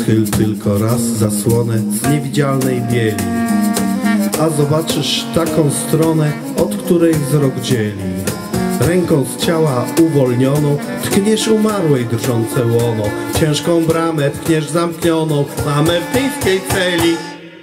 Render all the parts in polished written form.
Uchyl tylko raz zasłonę z niewidzialnej bieli, a zobaczysz taką stronę, od której wzrok dzieli. Ręką z ciała uwolnioną tkniesz umarłej drżące łono. Ciężką bramę tkniesz zamknioną na meftyńskiej celi.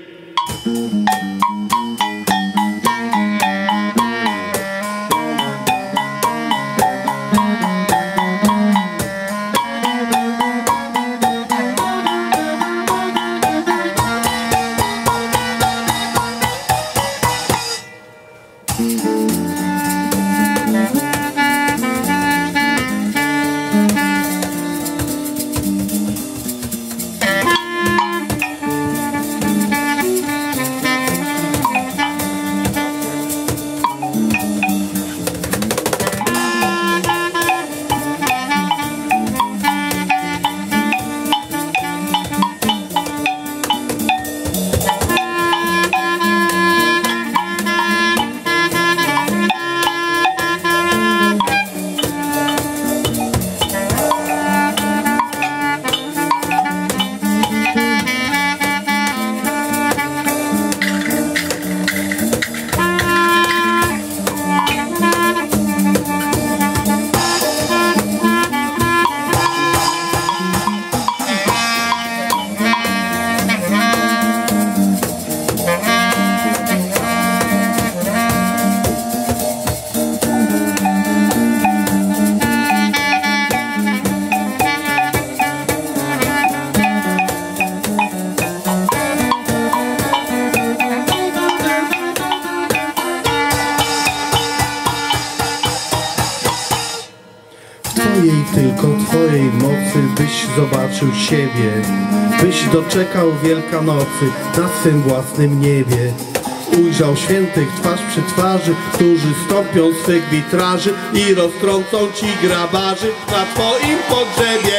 Tylko Twojej mocy byś zobaczył siebie, byś doczekał Wielkanocy na swym własnym niebie. Ujrzał świętych twarz przy twarzy, którzy stąpią z swych witraży i roztrącą Ci grabarzy na Twoim pogrzebie.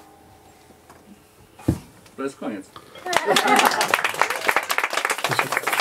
To jest koniec.